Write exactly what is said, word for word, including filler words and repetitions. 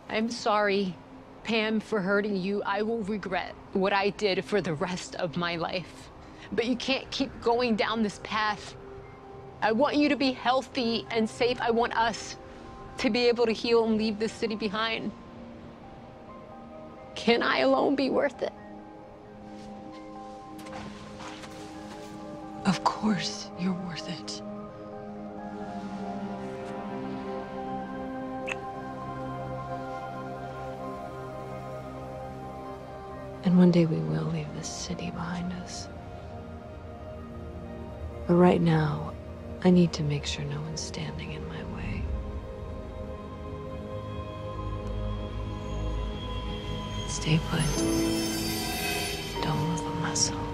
I'm sorry, Pam, for hurting you. I will regret what I did for the rest of my life. But you can't keep going down this path. I want you to be healthy and safe. I want us to be able to heal and leave this city behind. Can I alone be worth it? Of course you're worth it. And one day we will leave this city behind us. But right now, I need to make sure no one's standing in my way. Stay put. Don't move a muscle.